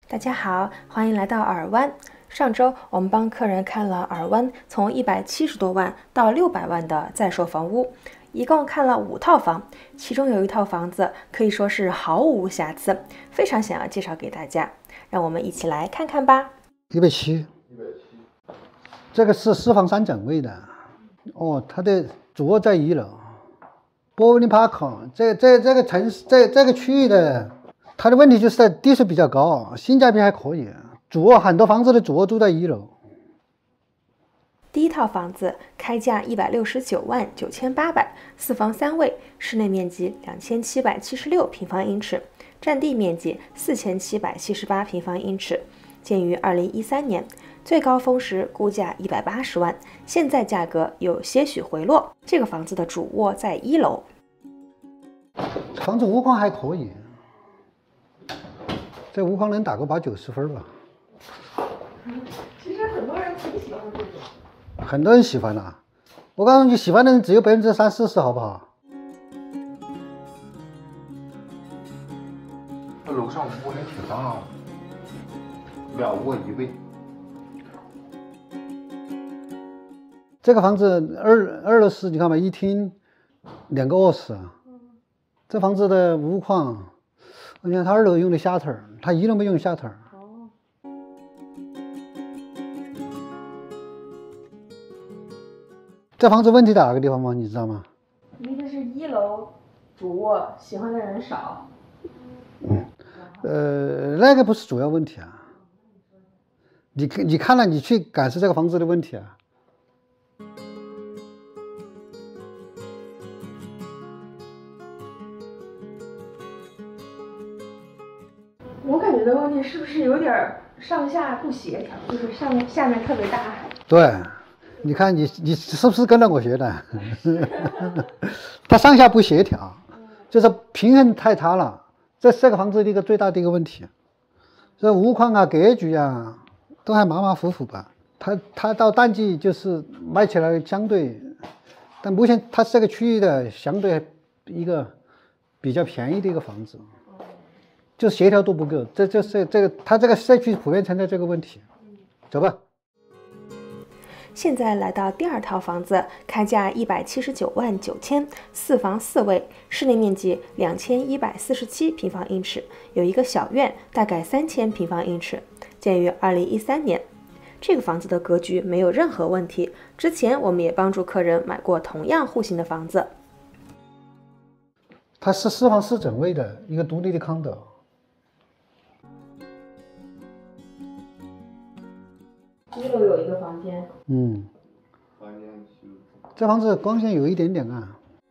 大家好，欢迎来到耳湾。上周我们帮客人看了耳湾从170多万到600万的在售房屋，一共看了5套房，其中有一套房子可以说是毫无瑕疵，非常想要介绍给大家，让我们一起来看看吧。 170，这个是4房3整位的，哦，它的主卧在1楼。波士顿 Park 这个城市这个区域的。 它的问题就是在地税比较高，性价比还可以。主卧很多房子的主卧都在1楼。 第一套房子开价169万9800，4房3卫，室内面积2776平方英尺，占地面积4778平方英尺，建于2013年，最高峰时估价180万，现在价格有些许回落。这个房子的主卧在1楼， 房子屋况还可以。 这屋况能打个80、90分吧。 其实很多人挺喜欢这种。 很多人喜欢啊，我告诉你，喜欢的人只有30、40%，好不好？ 这楼上屋还挺大，2卧1卫。 这个房子二楼是，你看吧，一厅2个卧室。这房子的屋况。 你看，他2楼用的下头，他1楼没用下头。哦。这房子问题在哪个地方吗？你知道吗？ 一个是1楼主卧，喜欢的人少。 那个不是主要问题啊。你看了，你去感受这个房子的问题啊。 我感觉的问题是不是有点上下不协调，就是下面特别大。 对，你看你是不是跟着我学的？它上下不协调，就是平衡太差了。这是这个房子的一个最大的一个问题。这屋况啊、格局啊，都还马马虎虎吧。它到淡季就是卖起来相对，但目前它是这个区域的相对一个比较便宜的一个房子。 就协调度不够，这就是这个，它这个社区普遍存在这个问题。走吧。 现在来到第2套房子，开价179万9000，4房4卫，室内面积2147平方英尺，有一个小院，大概3000平方英尺，建于2013年。这个房子的格局没有任何问题，之前我们也帮助客人买过同样户型的房子。 它是4房4整卫的一个独立的condo。 1楼有一个房间。 这房子光线有一点点暗。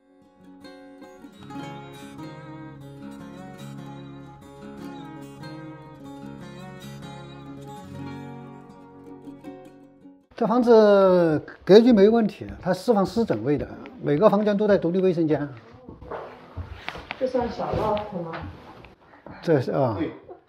这房子格局没问题，它4房4整卫的，每个房间都带独立卫生间。 这算小 loft 吗？ 这是啊。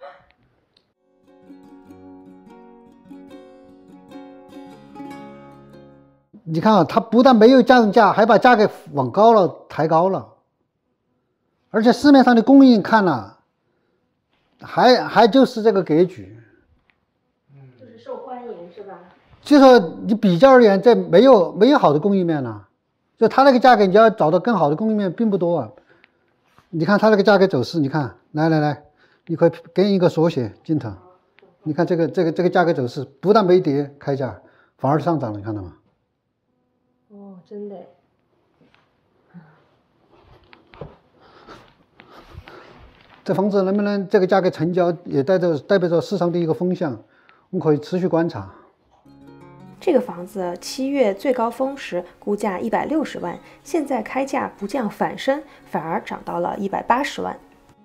你看啊，它不但没有降价，还把价格往高了抬高了，而且市面上的供应看了，还就是这个格局， 就是受欢迎是吧？ 就说你比较而言，这没有好的供应面了，就它那个价格，你要找到更好的供应面并不多啊。你看它那个价格走势，你看，来，你可以给你一个缩写镜头，你看这个价格走势，不但没跌开价，反而上涨了，你看到吗？ 哦，真的。 这房子能不能这个价格成交，也代表着市场的一个风向，我们可以持续观察。 这个房子7月最高峰时估价160万，现在开价不降反升，反而涨到了180万。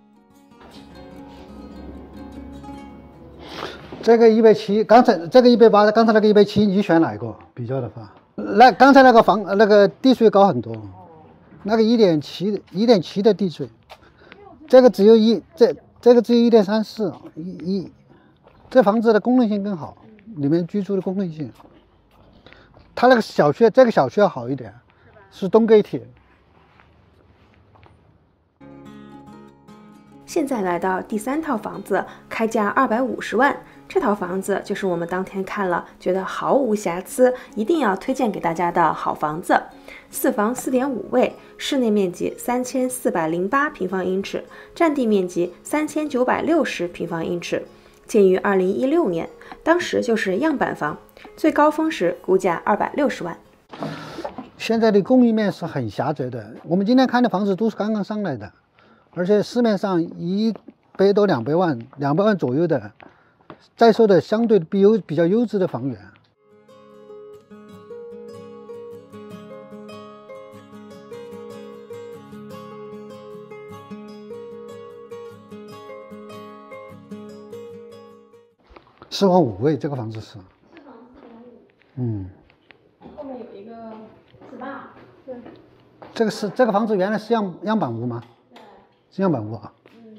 这个170，刚才这个180，刚才那个170，你选哪一个？比较的话，那刚才那个地税高很多，那个1.7的地税，这个只有这个只有1.34，这房子的功能性更好，里面居住的功能性。它那个小区，这个小区要好一点，是东 gate。 现在来到第3套房子，开价250万。这套房子就是我们当天看了，觉得毫无瑕疵，一定要推荐给大家的好房子。4房4.5卫，室内面积3408平方英尺，占地面积3960平方英尺，建于2016年，当时就是样板房，最高峰时估价260万。 现在的供应面是很狭窄的，我们今天看的房子都是刚刚上来的，而且市面上100多200万，200万左右的在售的相对比较优质的房源。4房5卫，这个房子是。 后面有一个 SPA， 对。 这个房子原来是样板屋吗？ 对。 是样板屋啊。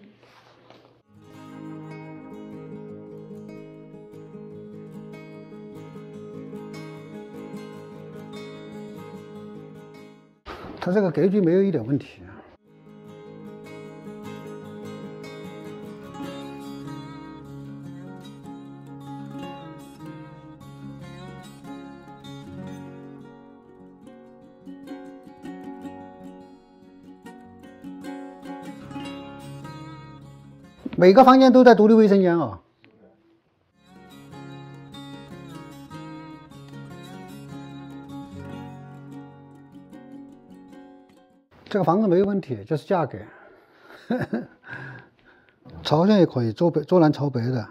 它这个格局没有一点问题。每个房间都带独立卫生间啊。这个房子没有问题，就是价格。朝向也可以，坐南朝北的。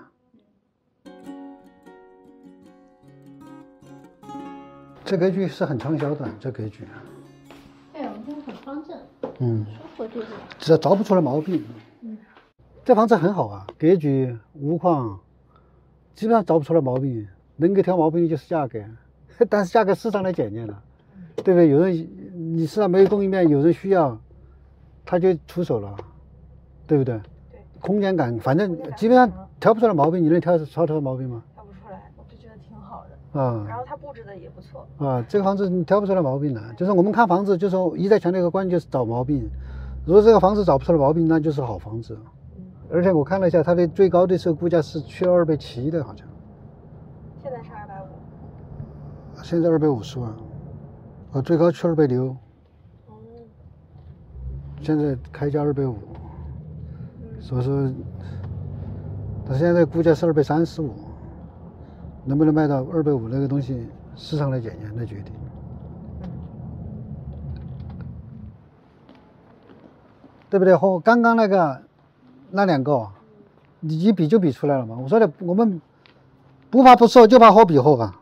这格局是很畅销的，这格局。 对，我们这很方正。舒服就是。 只要找不出来毛病。这房子很好啊，格局、屋况，基本上找不出来毛病。能够挑毛病的就是价格，但是价格市场来检验了，对不对？有人你市场没有供应面，有人需要，他就出手了，对不对？ 对。 空间感，反正基本上挑不出来毛病，你能挑出来毛病吗？ 挑不出来，我就觉得挺好的。然后它布置的也不错。 这个房子你挑不出来毛病的，就是我们看房子，就是一再强调一个观点，就是找毛病。如果这个房子找不出来毛病，那就是好房子。而且我看了一下，它的最高的时候估价是去270的，好像。 现在是250。 现在250万，最高去260。现在开价250，所以说，它现在估价是235，能不能卖到250那个东西，市场来检验来决定。对不对？和刚刚那两个，你一比就比出来了嘛。我说的，我们不怕不说，就怕和比和啊。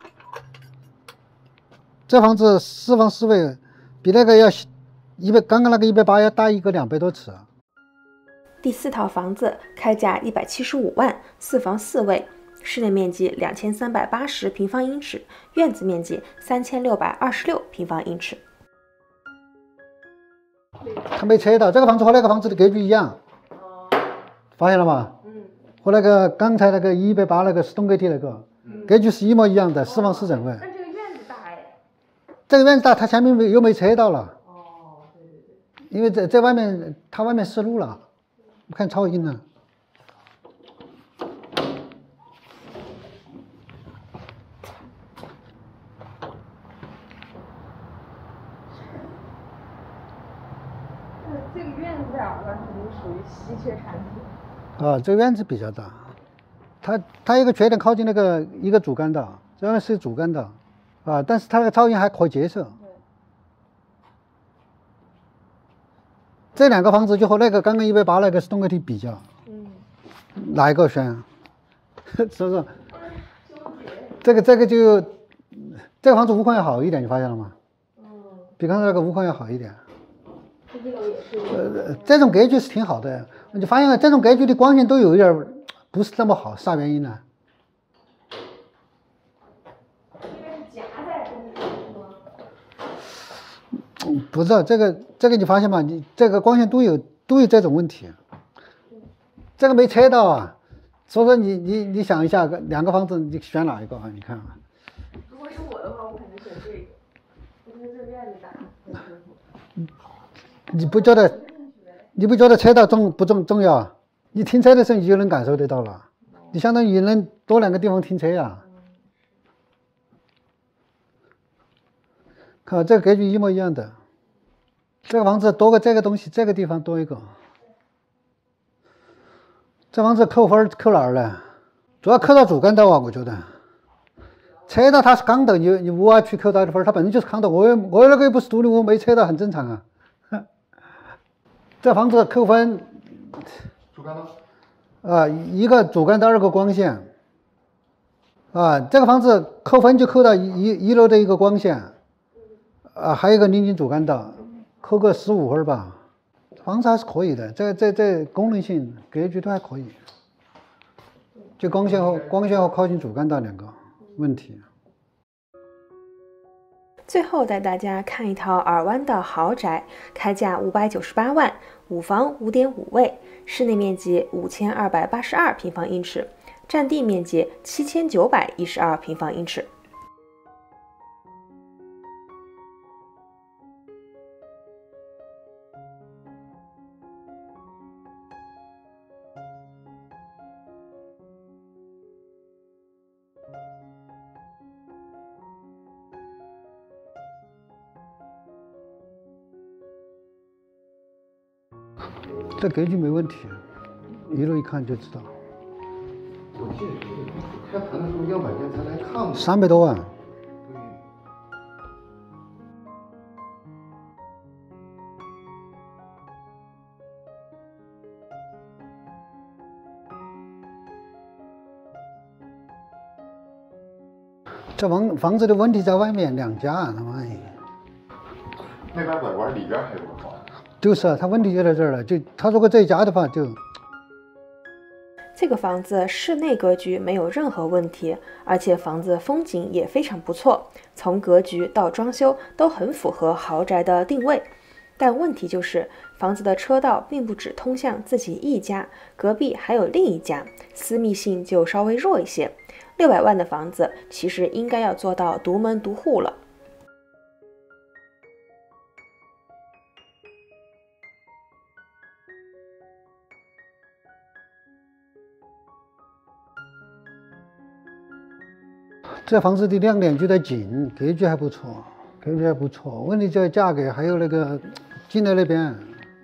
这房子4房4卫，比那个要刚刚那个180要大一个200多尺啊。 第4套房子开价175万，4房4卫，室内面积2380平方英尺，院子面积3626平方英尺。 它没拆到，这个房子和那个房子的格局一样。发现了吗？和那个刚才那个180那个是东格体那个，格局是一模一样的，4房4整卫。 但这个院子大哎。 这个院子大，它前面又没拆到了。对。因为在外面，它外面湿路了，我看超阴了。 这个院子在耳湾肯定属于稀缺产品。 这个院子比较大，它有个缺点，靠近一个主干道，这边是主干道，但是它那个噪音还可接受。这两个房子就和那个刚刚180那个是东格体比较，哪一个选？所以说，这个房子屋况要好一点，你发现了吗？比刚才那个屋况要好一点。这种格局是挺好的，你发现了这种格局的光线都有一点不是那么好，啥原因呢？ 因为是夹在中间是吗？ 不知道这个你发现吗？你这个光线都有这种问题，这个没拆到啊，所以说你想一下，两个房子你选哪一个啊？你看啊。 如果是我的话，我肯定选这个，我觉得这个院子大。 你不觉得拆到不重要啊？ 你停车的时候你就能感受得到了，你相当于能多2个地方停车呀。看这个格局一模一样的，这个房子多个这个东西，这个地方多一个。这房子扣分扣哪儿呢？主要扣到主干道啊，我觉得。车道它是刚道，你无法去扣它的分，它本身就是康道。我那个又不是独立屋，没车道很正常啊。这房子扣分， 主干道一个主干道，2个光线。这个房子扣分就扣到一楼的一个光线。还有一个临近主干道，扣个15分吧。房子还是可以的，这功能性格局都还可以。就光线和靠近主干道2个问题。 最后带大家看一套尔湾的豪宅，开价598万，5房5.5卫，室内面积5282平方英尺，占地面积7912平方英尺。 这格局没问题，一路一看就知道。 我记得开盘的时候样板间才来看过 300多万。这房子的问题在外面2家，他妈的。 那边拐弯里边还有个房。 就是啊，他问题就在这儿了。就他如果这一家的话，就这个房子室内格局没有任何问题，而且房子风景也非常不错，从格局到装修都很符合豪宅的定位。但问题就是房子的车道并不只通向自己一家，隔壁还有另一家，私密性就稍微弱一些。600万的房子其实应该要做到独门独户了。 这房子的亮点就在景，格局还不错，格局还不错。问题在价格，还有那个进来那边。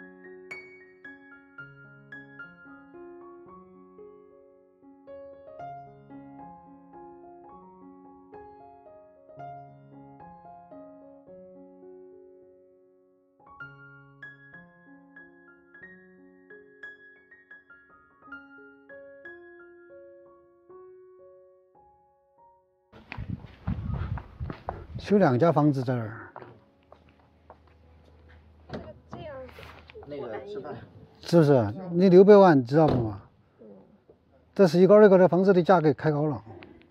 就2家房子这儿， 那个吃饭是不是？你600万知道不嘛？这是一个2个的房子的价格开高了。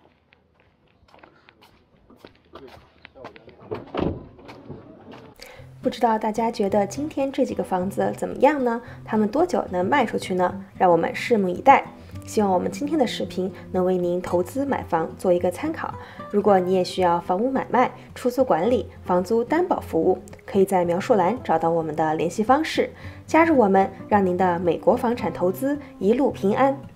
不知道大家觉得今天这几个房子怎么样呢？他们多久能卖出去呢？让我们拭目以待。希望我们今天的视频能为您投资买房做一个参考。如果你也需要房屋买卖、出租管理、房租担保服务，可以在描述栏找到我们的联系方式，加入我们，让您的美国房产投资一路平安。